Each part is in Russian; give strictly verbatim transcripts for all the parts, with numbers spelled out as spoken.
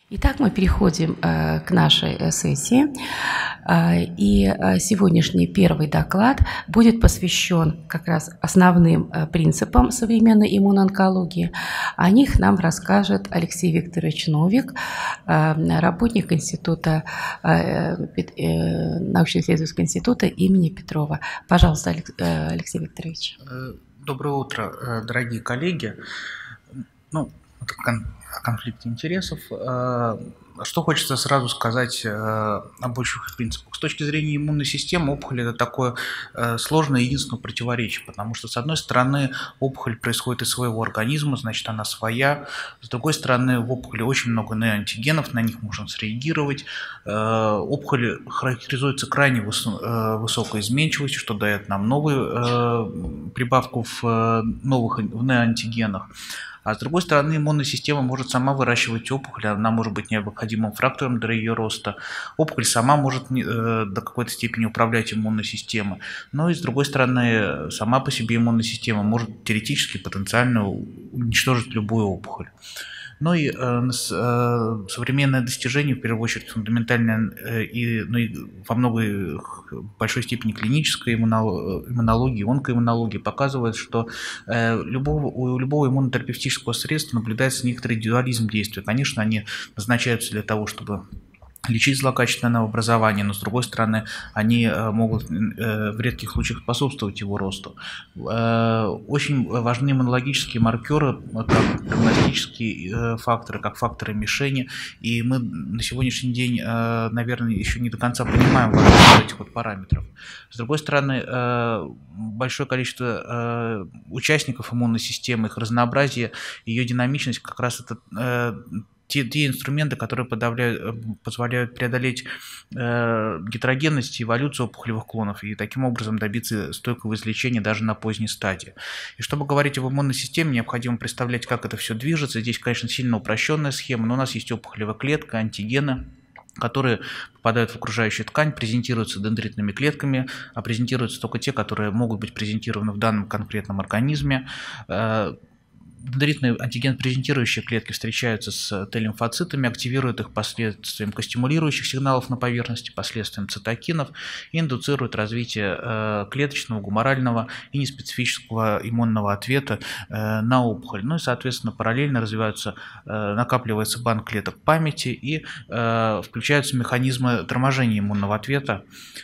Итак, мы переходим э, к нашей э, сессии, э, и э, сегодняшний первый доклад будет посвящен как раз основным э, принципам современной иммуноонкологии. О них нам расскажет Алексей Викторович Новик, э, работник института, э, э, научно-исследовательского института имени Петрова. Пожалуйста, Алексей Викторович. Доброе утро, дорогие коллеги. Ну, о конфликте интересов. Что хочется сразу сказать об общих принципах. С точки зрения иммунной системы, опухоль – это такое сложное единственное противоречие, потому что, с одной стороны, опухоль происходит из своего организма, значит, она своя. С другой стороны, в опухоли очень много неоантигенов, на них можно среагировать. Опухоль характеризуется крайне высокой изменчивостью, что дает нам новую прибавку в новых в неоантигенах. А с другой стороны, иммунная система может сама выращивать опухоль, она может быть необходимым фактором для ее роста. Опухоль сама может до какой-то степени управлять иммунной системой. Но и с другой стороны, сама по себе иммунная система может теоретически, потенциально уничтожить любую опухоль. Ну и э, современное достижение, в первую очередь, фундаментальное э, и, ну, и во многой большой степени клинической иммунологии, онкоиммунологии показывает, что э, любого, у любого иммунотерапевтического средства наблюдается некоторый дуализм действия. Конечно, они назначаются для того, чтобы лечить злокачественное новообразование, но с другой стороны, они могут в редких случаях способствовать его росту. Очень важны иммунологические маркеры, как прогностические факторы, как факторы мишени, и мы на сегодняшний день, наверное, еще не до конца понимаем важность этих вот параметров. С другой стороны, большое количество участников иммунной системы, их разнообразие, ее динамичность как раз это Те, те инструменты, которые позволяют преодолеть э, гетерогенность и эволюцию опухолевых клонов и таким образом добиться стойкого излечения даже на поздней стадии. И чтобы говорить об иммунной системе, необходимо представлять, как это все движется. Здесь, конечно, сильно упрощенная схема, но у нас есть опухолевая клетка, антигены, которые попадают в окружающую ткань, презентируются дендритными клетками, а презентируются только те, которые могут быть презентированы в данном конкретном организме. Дендритные антиген-презентирующие клетки встречаются с Т-лимфоцитами, активируют их последствием костимулирующих сигналов на поверхности, последствием цитокинов и индуцируют развитие клеточного, гуморального и неспецифического иммунного ответа на опухоль. Ну и, соответственно, параллельно развиваются, накапливается банк клеток памяти и включаются механизмы торможения иммунного ответа.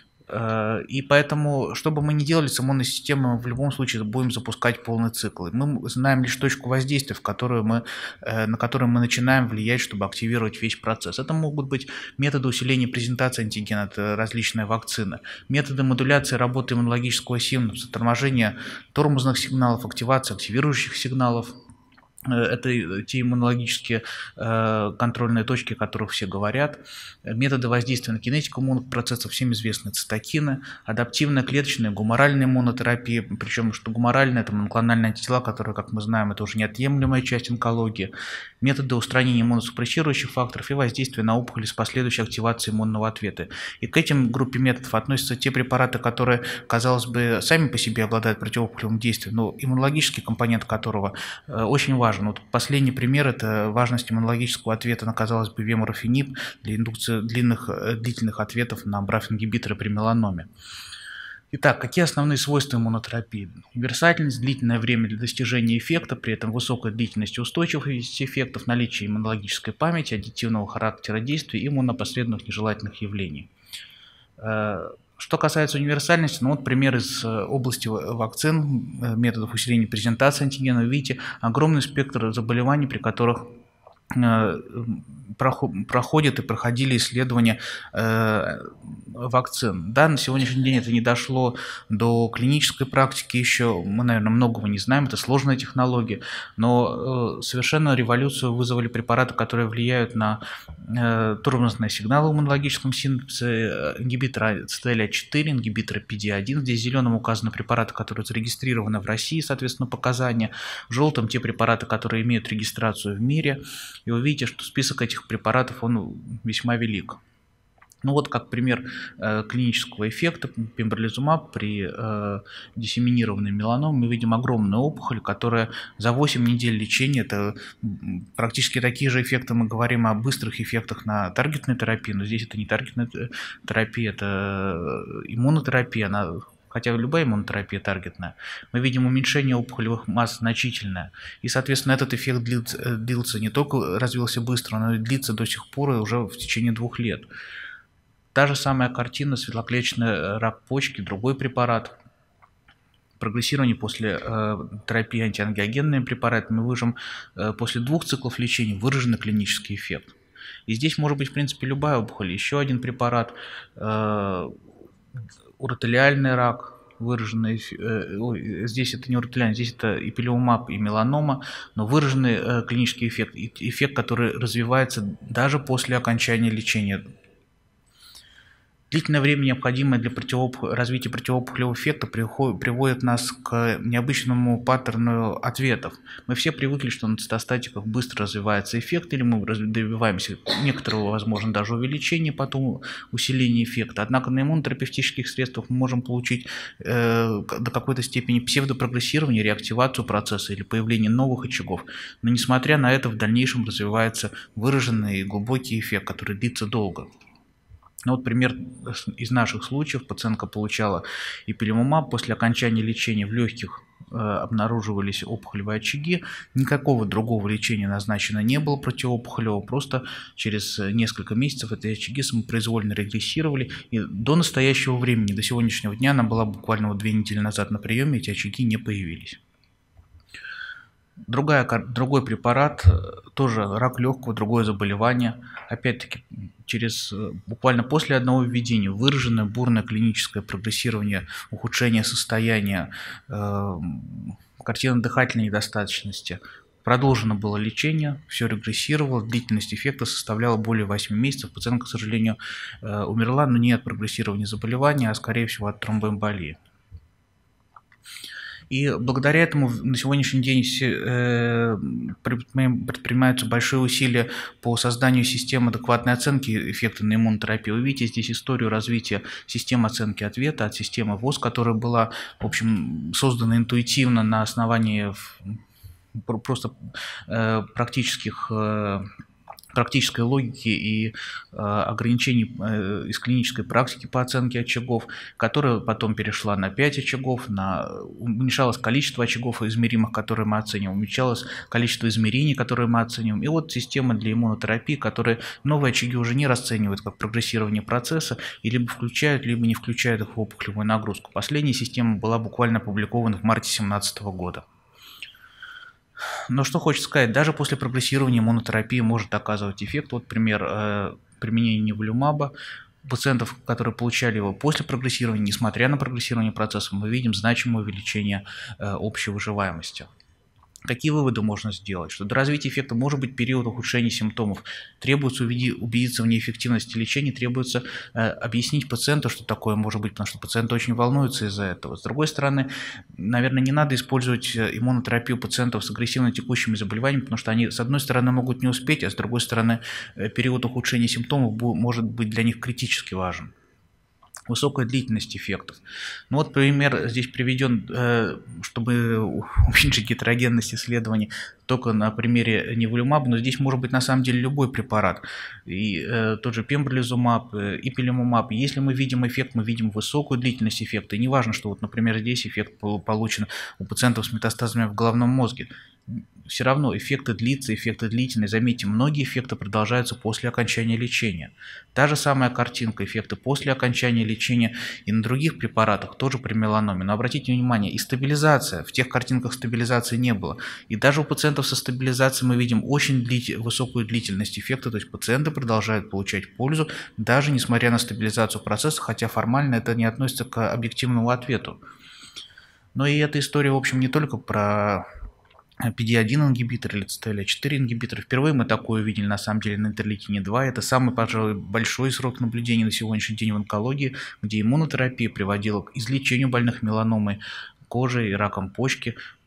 И поэтому, что бы мы ни делали с иммунной системой, мы в любом случае будем запускать полный цикл. Мы знаем лишь точку воздействия, в которую мы, на которую мы начинаем влиять, чтобы активировать весь процесс. Это могут быть методы усиления презентации антигена, это различные вакцины, методы модуляции работы иммунологического синапса, торможения тормозных сигналов, активации активирующих сигналов. Это те иммунологические э, контрольные точки, о которых все говорят. Методы воздействия на кинетику иммунных процессов, всем известны цитокины, адаптивная клеточная, гуморальная иммунотерапия, причем что гуморальная – это моноклональные антитела, которые, как мы знаем, это уже неотъемлемая часть онкологии. Методы устранения иммуносупрессирующих факторов и воздействия на опухоли с последующей активацией иммунного ответа. И к этим группе методов относятся те препараты, которые, казалось бы, сами по себе обладают противоопухолевым действием, но иммунологический компонент которого э, очень важен. Вот последний пример – это важность иммунологического ответа на, казалось бы, веморфинип для индукции длинных, длительных ответов на браф-ингибиторы при меланоме. Итак, какие основные свойства иммунотерапии? Универсальность, длительное время для достижения эффекта, при этом высокая длительность и устойчивость эффектов, наличие иммунологической памяти, аддитивного характера действия и иммунопосредственных нежелательных явлений. Что касается универсальности, ну вот пример из области вакцин, методов усиления презентации антигена. Видите, огромный спектр заболеваний, при которых проходят и проходили исследования э, вакцин. Да, на сегодняшний день это не дошло до клинической практики еще, мы, наверное, многого не знаем, это сложная технология, но э, совершенно революцию вызвали препараты, которые влияют на э, тормозные сигналы в иммунологическом синапсе, ингибиторы си ти эл а четыре, ингибиторы пи ди один, здесь зеленым указаны препараты, которые зарегистрированы в России, соответственно, показания, желтым те препараты, которые имеют регистрацию в мире. И вы видите, что список этих препаратов, он весьма велик. Ну вот как пример э, клинического эффекта пембролизумаб при э, диссеминированной меланоме мы видим огромную опухоль, которая за восемь недель лечения, это практически такие же эффекты, мы говорим о быстрых эффектах на таргетной терапии, но здесь это не таргетная терапия, это иммунотерапия, она, хотя любая иммунотерапия таргетная, мы видим уменьшение опухолевых масс значительное. И, соответственно, этот эффект длится, длился не только развился быстро, но и длится до сих пор и уже в течение двух лет. Та же самая картина, светлоклеточный рак почки, другой препарат. Прогрессирование после э, терапии антиангиогенными препаратами мы выжим э, после двух циклов лечения выраженный клинический эффект. И здесь может быть, в принципе, любая опухоль. Еще один препарат, э, уротелиальный рак, выраженный, э, здесь это не уротелиальный, здесь это ипилиумаб и меланома, но выраженный э, клинический эффект, эффект, который развивается даже после окончания лечения. Длительное время, необходимое для противоп... развития противоопухолевого эффекта, приход... приводит нас к необычному паттерну ответов. Мы все привыкли, что на цитостатиках быстро развивается эффект, или мы добиваемся некоторого, возможно, даже увеличения, потом усиления эффекта. Однако на иммунотерапевтических средствах мы можем получить э, до какой-то степени псевдопрогрессирование, реактивацию процесса или появление новых очагов. Но несмотря на это, в дальнейшем развивается выраженный и глубокий эффект, который длится долго. Ну вот пример из наших случаев. Пациентка получала ипилимумаб, после окончания лечения в легких э, обнаруживались опухолевые очаги, никакого другого лечения назначено не было противоопухолевого, просто через несколько месяцев эти очаги самопроизвольно регрессировали, и до настоящего времени, до сегодняшнего дня, она была буквально вот две недели назад на приеме, эти очаги не появились. Другая, другой препарат, тоже рак легкого, другое заболевание, опять-таки через буквально после одного введения выраженное бурное клиническое прогрессирование, ухудшение состояния, э, картина дыхательной недостаточности. Продолжено было лечение, все регрессировало, длительность эффекта составляла более восьми месяцев. Пациентка, к сожалению, э, умерла, но не от прогрессирования заболевания, а скорее всего от тромбоэмболии. И благодаря этому на сегодняшний день предпринимаются большие усилия по созданию системы адекватной оценки эффекта на иммунотерапию. Вы видите здесь историю развития системы оценки ответа от системы ВОЗ, которая была, в общем, создана интуитивно на основании просто практических практической логики и э, ограничений э, из клинической практики по оценке очагов, которая потом перешла на пять очагов, на, уменьшалось количество очагов измеримых, которые мы оцениваем, уменьшалось количество измерений, которые мы оцениваем. И вот система для иммунотерапии, которая новые очаги уже не расценивает как прогрессирование процесса, и либо включают, либо не включают их в опухолевую нагрузку. Последняя система была буквально опубликована в марте две тысячи семнадцатого года. Но что хочется сказать, даже после прогрессирования иммунотерапии может оказывать эффект. Вот пример э, применения неволюмаба. Пациентов, которые получали его после прогрессирования, несмотря на прогрессирование процесса, мы видим значимое увеличение э, общей выживаемости. Какие выводы можно сделать? Что до развития эффекта может быть период ухудшения симптомов, требуется убедиться в неэффективности лечения, требуется э, объяснить пациенту, что такое может быть, потому что пациент очень волнуется из-за этого. С другой стороны, наверное, не надо использовать иммунотерапию пациентов с агрессивно текущими заболеваниями, потому что они, с одной стороны, могут не успеть, а с другой стороны, период ухудшения симптомов может быть для них критически важен. Высокая длительность эффектов. Ну вот пример здесь приведен, чтобы уменьшить гетерогенность исследований, только на примере неволюмаба, но здесь может быть на самом деле любой препарат. И э, тот же пембролизумаб, ипилимумаб. Если мы видим эффект, мы видим высокую длительность эффекта. И не важно, что вот, например, здесь эффект получен у пациентов с метастазами в головном мозге. Все равно эффекты длятся, эффекты длительные. Заметьте, многие эффекты продолжаются после окончания лечения. Та же самая картинка, эффекты после окончания лечения и на других препаратах, тоже при меланоме. Но обратите внимание, и стабилизация, в тех картинках стабилизации не было. И даже у пациентов со стабилизацией мы видим очень длит... высокую длительность эффекта, то есть пациенты продолжают получать пользу, даже несмотря на стабилизацию процесса, хотя формально это не относится к объективному ответу. Но и эта история, в общем, не только про пи ди один ингибитор или си ти эл четыре ингибитор. Впервые мы такое увидели на самом деле на интерлейкине два. Это самый, пожалуй, большой срок наблюдения на сегодняшний день в онкологии, где иммунотерапия приводила к излечению больных меланомой кожи и раком почки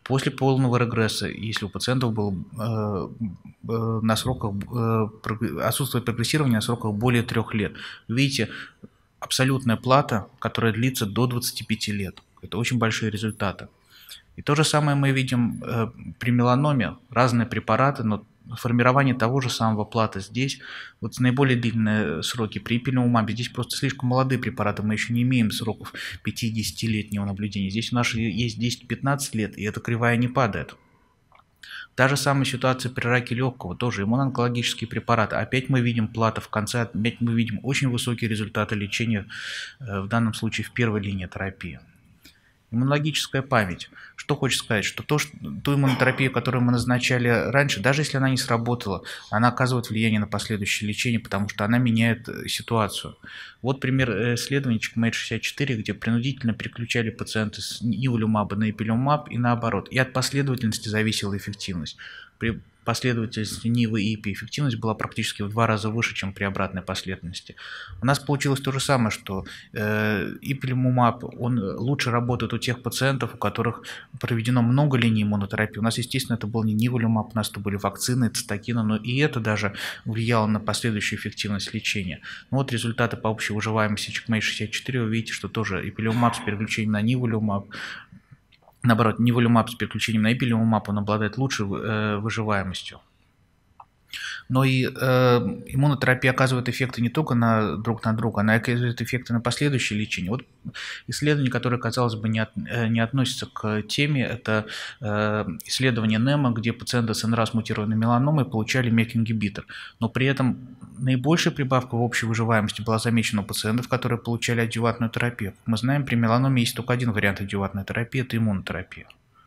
После полного регресса, если у пациентов было э, э, на сроках, э, отсутствие прогрессирования на сроках более трех лет. Видите, абсолютная плата, которая длится до двадцати пяти лет. Это очень большие результаты. И то же самое мы видим э, при меланоме. Разные препараты, но формирование того же самого плата здесь. Вот наиболее длинные сроки при ипилимумабе. Здесь просто слишком молодые препараты. Мы еще не имеем сроков пяти-десятилетнего наблюдения. Здесь у нас есть десять-пятнадцать лет, и эта кривая не падает. Та же самая ситуация при раке легкого, тоже иммуноонкологические препараты. Опять мы видим плата в конце, опять мы видим очень высокие результаты лечения, в данном случае в первой линии терапии. Иммунологическая память. Что хочет сказать, что, то, что ту иммунотерапию, которую мы назначали раньше, даже если она не сработала, она оказывает влияние на последующее лечение, потому что она меняет ситуацию. Вот пример исследования чекмейт шестьдесят четыре, где принудительно переключали пациента с ниволумаба на ипилимумаб и наоборот. И от последовательности зависела эффективность. При последовательности Нивы и ИПИ эффективность была практически в два раза выше, чем при обратной последовательности. У нас получилось то же самое, что э, ипилимумаб, он лучше работает у тех пациентов, у которых проведено много линий иммунотерапии. У нас, естественно, это был не ниволумаб, у нас это были вакцины, цитокины, но и это даже влияло на последующую эффективность лечения. Ну, вот результаты по общей выживаемости чекмейт шестьдесят четыре, вы видите, что тоже ипилимумаб с переключением на ниволумаб, наоборот, ниволумаб с переключением на ипилимумаб, он обладает лучшей э, выживаемостью. Но и э, иммунотерапия оказывает эффекты не только на, друг на друга, она оказывает эффекты на последующее лечение. Вот исследование, которое, казалось бы, не, от, не относится к теме, это э, исследование НЕМО, где пациенты с эн рас мутированной меланомой получали мек-ингибитор. Но при этом наибольшая прибавка в общей выживаемости была замечена у пациентов, которые получали адъювантную терапию. Как мы знаем, при меланоме есть только один вариант адъювантной терапии – это иммунотерапия.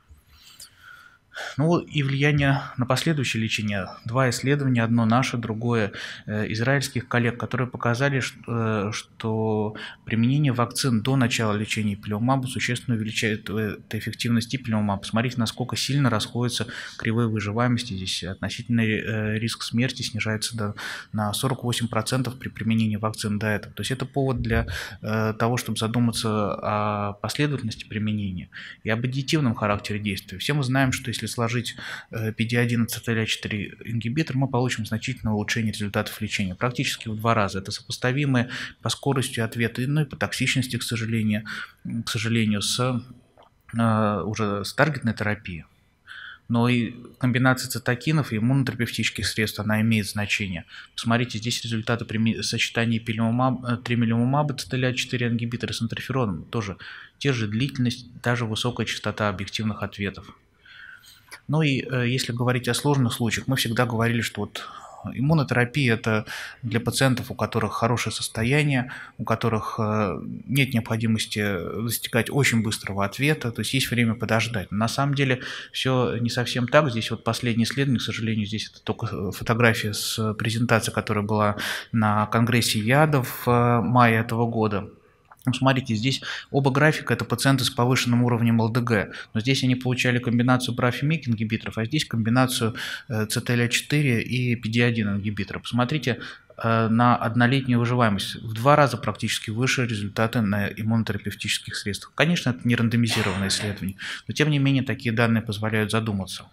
Ну и влияние на последующее лечение. Два исследования, одно наше, другое э, израильских коллег, которые показали, что, э, что применение вакцин до начала лечения ипилимумаба существенно увеличает э, эффективность ипилимумаба. Посмотрите, насколько сильно расходятся кривые выживаемости. Здесь относительный э, риск смерти снижается до, на сорок восемь процентов при применении вакцин до этого. То есть это повод для э, того, чтобы задуматься о последовательности применения и об аддитивном характере действия. Все мы знаем, что если сложить пи ди один и си ти эл четыре ингибитор, мы получим значительное улучшение результатов лечения, практически в два раза. Это сопоставимые по скорости ответа, ну и по токсичности, к сожалению, к сожалению с, э, уже с таргетной терапией. Но и комбинация цитокинов и иммунотерапевтических средств, она имеет значение. Посмотрите, здесь результаты при сочетании тремелимумаба, си ти эл четыре ингибитора с интерфероном. Тоже те же длительность, даже высокая частота объективных ответов. Ну и э, если говорить о сложных случаях, мы всегда говорили, что вот иммунотерапия – это для пациентов, у которых хорошее состояние, у которых э, нет необходимости достигать очень быстрого ответа, то есть есть время подождать. Но на самом деле все не совсем так. Здесь вот последнее исследование, к сожалению, здесь это только фотография с презентации, которая была на конгрессе ЯДа в э, мае этого года. Смотрите, здесь оба графика – это пациенты с повышенным уровнем эл дэ гэ, но здесь они получали комбинацию браф и мек ингибиторов, а здесь комбинацию си ти эл четыре и пи ди один ингибитора. Посмотрите на однолетнюю выживаемость. В два раза практически выше результаты на иммунотерапевтических средствах. Конечно, это не рандомизированное исследование, но тем не менее такие данные позволяют задуматься.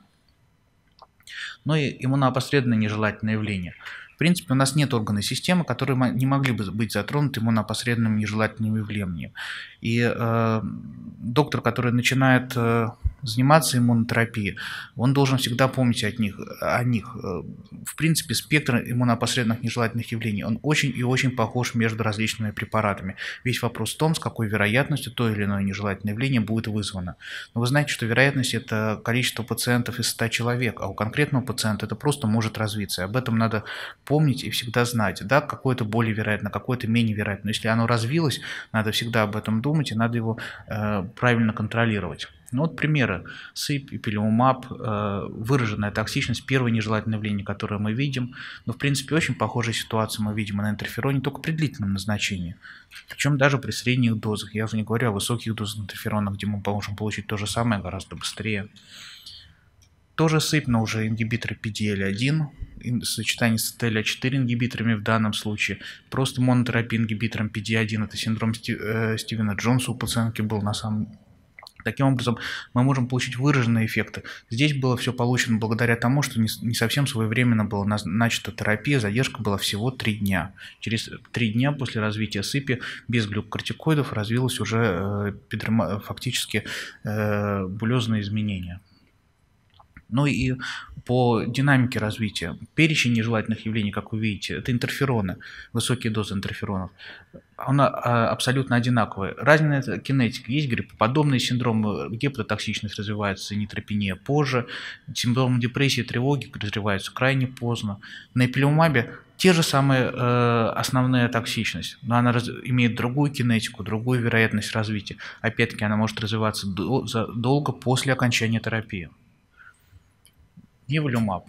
Ну и иммуноопосредованное нежелательное явление. В принципе, у нас нет органной системы, которые не могли бы быть затронуты иммуноопосредованным нежелательным явлением. И э, доктор, который начинает э, заниматься иммунотерапией, он должен всегда помнить от них, о них. В принципе, спектр иммуноопосредованных нежелательных явлений, он очень и очень похож между различными препаратами. Весь вопрос в том, с какой вероятностью то или иное нежелательное явление будет вызвано. Но вы знаете, что вероятность – это количество пациентов из ста человек, а у конкретного пациента это просто может развиться. И об этом надо помнить и всегда знать. Да, какое-то более вероятно, какое-то менее вероятно. Но если оно развилось, надо всегда об этом думать и надо его э, правильно контролировать. Ну вот примеры. СИП, ипилимумаб, э, выраженная токсичность, первое нежелательное явление, которое мы видим. Но в принципе очень похожая ситуация мы видим и на интерфероне, только при длительном назначении. Причем даже при средних дозах. Я уже не говорю о высоких дозах интерферона, где мы можем получить то же самое гораздо быстрее. Тоже СИП, но уже ингибиторы пи ди эл один, сочетание с си ти эл четыре ингибиторами в данном случае. Просто монотерапия ингибитором пи ди один, это синдром Стивена Джонса у пациентки был на самом Таким образом, мы можем получить выраженные эффекты. Здесь было все получено благодаря тому, что не, не совсем своевременно была начата терапия, задержка была всего три дня. Через три дня после развития сыпи без глюкокортикоидов развилось уже э, фактически э, булезные изменения. Ну и по динамике развития. Перечень нежелательных явлений, как вы видите, это интерфероны, высокие дозы интерферонов. Она абсолютно одинаковая. Разная кинетика. Есть гриппоподобные синдромы, гепатотоксичность развивается, нейтропения позже. Симптомы депрессии, тревоги развиваются крайне поздно. На ипилумабе те же самые э, основная токсичность, но она раз, имеет другую кинетику, другую вероятность развития. Опять-таки она может развиваться до, за, долго после окончания терапии. Ниволюмаб.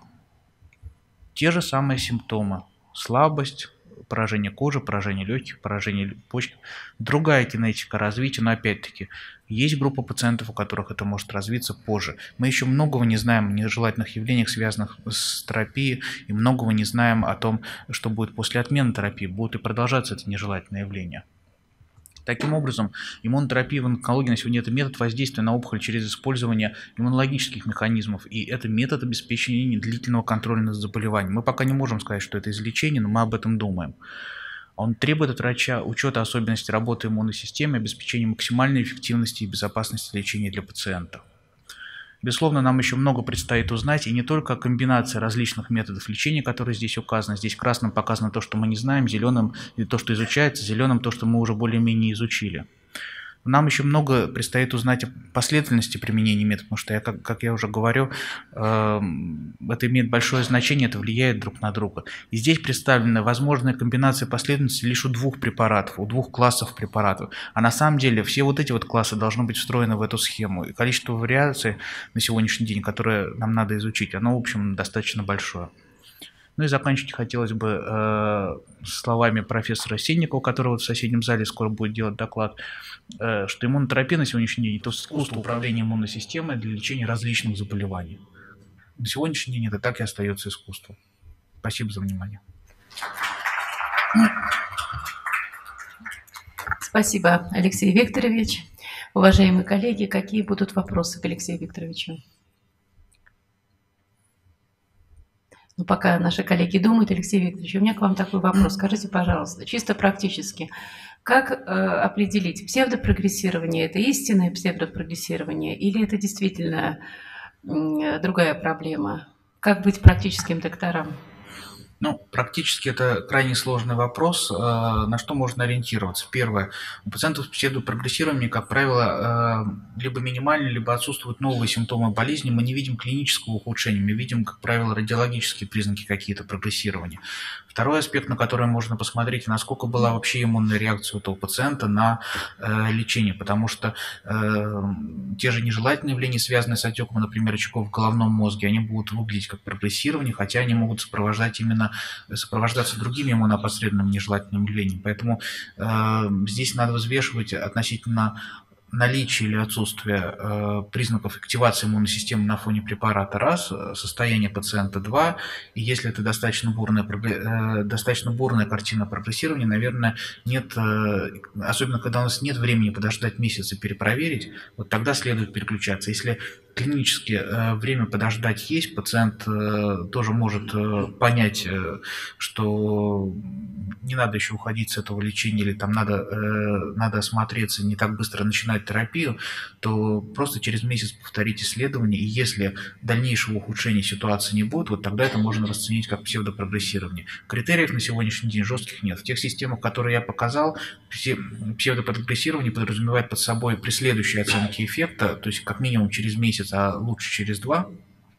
Те же самые симптомы. Слабость, поражение кожи, поражение легких, поражение почек. Другая кинетика развития, но опять-таки есть группа пациентов, у которых это может развиться позже. Мы еще многого не знаем о нежелательных явлениях, связанных с терапией, и многого не знаем о том, что будет после отмены терапии. Будут и продолжаться эти нежелательные явления. Таким образом, иммунотерапия в онкологии на сегодня это метод воздействия на опухоль через использование иммунологических механизмов, и это метод обеспечения длительного контроля над заболеванием. Мы пока не можем сказать, что это излечение, но мы об этом думаем. Он требует от врача учета особенностей работы иммунной системы, обеспечения максимальной эффективности и безопасности лечения для пациента. Безусловно, нам еще много предстоит узнать, и не только комбинация различных методов лечения, которые здесь указаны. Здесь красным показано то, что мы не знаем, зеленым то, что изучается, зеленым то, что мы уже более-менее изучили. Нам еще много предстоит узнать о последовательности применения метода, потому что, я, как, как я уже говорю, э, это имеет большое значение, это влияет друг на друга. И здесь представлена возможная комбинация последовательности лишь у двух препаратов, у двух классов препаратов. А на самом деле все вот эти вот классы должны быть встроены в эту схему. И количество вариаций на сегодняшний день, которые нам надо изучить, оно, в общем, достаточно большое. Ну и заканчивать хотелось бы э, словами профессора Сенникова, который вот в соседнем зале скоро будет делать доклад, э, что иммунотерапия на сегодняшний день – это искусство управления иммунной системой для лечения различных заболеваний. На сегодняшний день это так и остается искусством. Спасибо за внимание. Спасибо, Алексей Викторович. Уважаемые коллеги, какие будут вопросы к Алексею Викторовичу? Ну, пока наши коллеги думают, Алексей Викторович, у меня к вам такой вопрос. Скажите, пожалуйста, чисто практически, как э, определить, псевдопрогрессирование – это истинное псевдопрогрессирование или это действительно э, другая проблема? Как быть практическим доктором? Ну, практически это крайне сложный вопрос, на что можно ориентироваться. Первое. У пациентов с псевдопрогрессированием, как правило, либо минимальные, либо отсутствуют новые симптомы болезни. Мы не видим клинического ухудшения, мы видим, как правило, радиологические признаки какие-то прогрессирования. Второй аспект, на который можно посмотреть, насколько была вообще иммунная реакция у этого пациента на э, лечение, потому что э, те же нежелательные явления, связанные с отеком, например, очагов в головном мозге, они будут выглядеть как прогрессирование, хотя они могут сопровождать именно, сопровождаться другими иммуноопосредованными нежелательными явлениями. Поэтому э, здесь надо взвешивать относительно наличие или отсутствие э, признаков активации иммунной системы на фоне препарата раз, состояние пациента два, и если это достаточно бурная, э, достаточно бурная картина прогрессирования, наверное, нет, э, особенно когда у нас нет времени подождать месяц и перепроверить, вот тогда следует переключаться. Если клинически э, время подождать есть, пациент э, тоже может э, понять, э, что не надо еще уходить с этого лечения, или там надо, э, надо осмотреться, не так быстро начинать терапию, то просто через месяц повторить исследование, и если дальнейшего ухудшения ситуации не будет, вот тогда это можно расценить как псевдопрогрессирование. Критериев на сегодняшний день жестких нет. В тех системах, которые я показал, псевдопрогрессирование подразумевает под собой при следующей оценке эффекта, то есть как минимум через месяц, а лучше через два,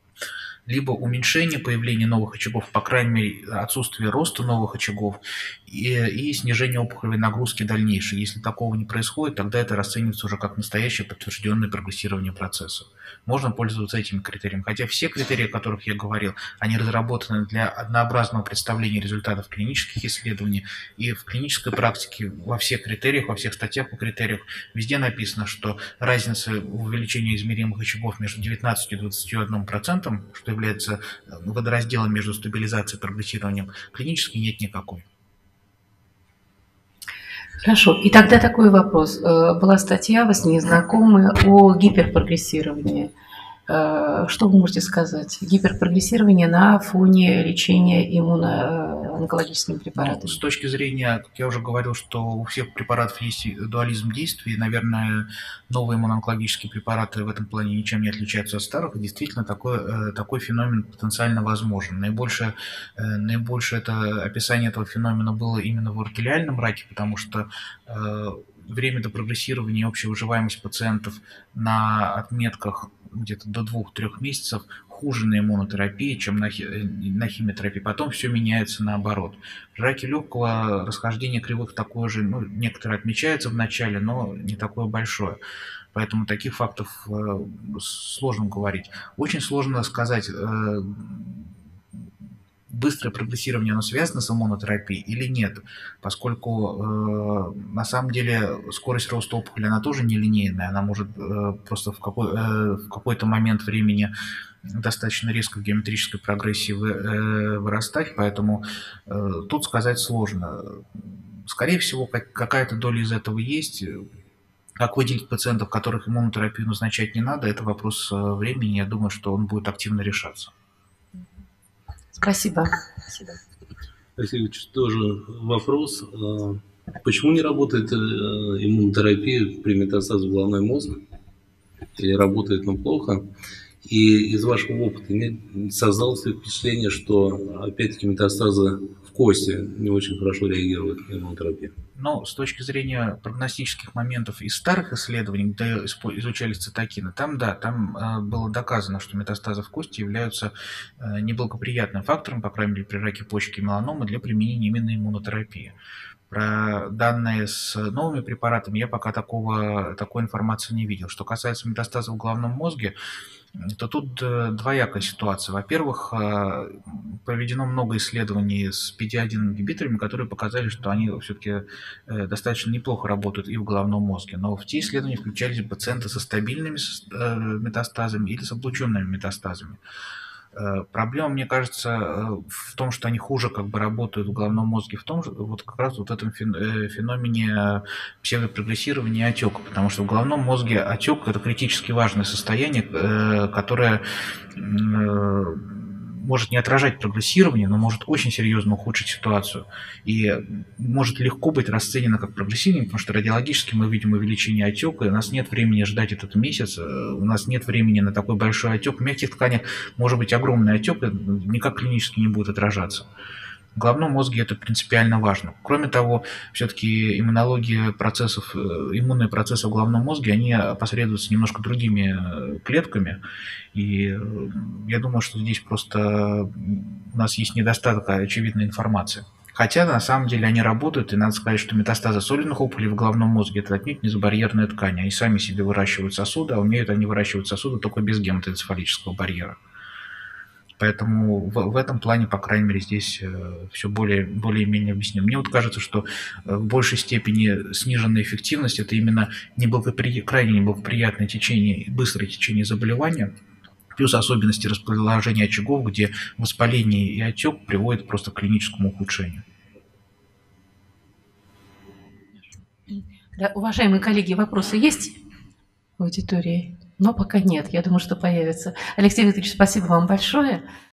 либо уменьшение появления новых очагов, по крайней мере, отсутствие роста новых очагов и, и снижение опухолевой нагрузки дальнейшей. Если такого не происходит, тогда это расценивается уже как настоящее подтвержденное прогрессирование процесса. Можно пользоваться этими критериями. Хотя все критерии, о которых я говорил, они разработаны для однообразного представления результатов клинических исследований. И в клинической практике во всех критериях, во всех статьях по критериях везде написано, что разница в увеличении измеримых очагов между девятнадцатью и двадцатью одним процентом, что является водоразделом между стабилизацией и прогрессированием, клинически нет никакой. Хорошо. И тогда такой вопрос. Была статья, вы с ней знакомы, о гиперпрогрессировании. Что вы можете сказать? Гиперпрогрессирование на фоне лечения иммуноонкологическими препаратами. Ну, с точки зрения, как я уже говорил, что у всех препаратов есть дуализм действий, и, наверное, новые иммуноонкологические препараты в этом плане ничем не отличаются от старых, и действительно такой, такой феномен потенциально возможен. Наибольшее, наибольшее это, описание этого феномена было именно в уртикальном раке, потому что время до прогрессирования и общая выживаемость пациентов на отметках где-то до двух-трех месяцев хуже на иммунотерапии, чем на, на химиотерапии. Потом все меняется наоборот. При раке легкого расхождение кривых такое же, ну, некоторые отмечаются в начале, но не такое большое. Поэтому таких фактов э, сложно говорить. Очень сложно сказать, э, быстрое прогрессирование, оно связано с иммунотерапией или нет, поскольку э, на самом деле скорость роста опухоли, она тоже нелинейная, она может э, просто в, какой, э, в какой-то момент времени достаточно резко в геометрической прогрессии вы, э, вырастать, поэтому э, тут сказать сложно. Скорее всего, как, какая-то доля из этого есть. Как выделить пациентов, которых иммунотерапию назначать не надо, это вопрос времени, я думаю, что он будет активно решаться. Спасибо. Спасибо. Алексей Ильич, тоже вопрос. Почему не работает иммунотерапия при метастазе в головной мозг? Или работает, но плохо? И из вашего опыта создалось ли впечатление, что опять-таки метастазы в кости не очень хорошо реагируют на иммунотерапию? Но с точки зрения прогностических моментов из старых исследований, где изучались цитокины, там, да, там э, было доказано, что метастазы в кости являются э, неблагоприятным фактором, по крайней мере, при раке почки и меланомы, для применения именно иммунотерапии. Про данные с новыми препаратами я пока такого, такой информации не видел. Что касается метастазов в головном мозге, то тут двоякая ситуация. Во-первых, проведено много исследований с пи ди один ингибиторами, которые показали, что они все-таки достаточно неплохо работают и в головном мозге. Но в те исследования включались пациенты со стабильными метастазами или с облученными метастазами. Проблема, мне кажется, в том, что они хуже как бы работают в головном мозге, в том, вот как раз вот этом феномене псевдопрогрессирования и отека, потому что в головном мозге отек – это критически важное состояние, которое может не отражать прогрессирование, но может очень серьезно ухудшить ситуацию. И может легко быть расценено как прогрессирование, потому что радиологически мы видим увеличение отека, и у нас нет времени ждать этот месяц, у нас нет времени на такой большой отек. В мягких тканях может быть огромный отек, и никак клинически не будет отражаться. В головном мозге это принципиально важно. Кроме того, все-таки иммунология процессов, иммунные процессы в головном мозге, они опосредуются немножко другими клетками. И я думаю, что здесь просто у нас есть недостаток очевидной информации. Хотя, на самом деле, они работают, и надо сказать, что метастазы сольных опухолей в головном мозге – это отнюдь не забарьерная ткань. Они сами себе выращивают сосуды, а умеют они выращивать сосуды только без гематоэнцефалического барьера. Поэтому в, в этом плане, по крайней мере, здесь э, все более, более-менее объяснимо. Мне вот кажется, что э, в большей степени сниженная эффективность – это именно неблагопри... крайне неблагоприятное течение, быстрое течение заболевания, плюс особенности расположения очагов, где воспаление и отек приводят просто к клиническому ухудшению. Да, уважаемые коллеги, вопросы есть в аудитории? Но пока нет. Я думаю, что появится. Алексей Викторович, спасибо вам большое.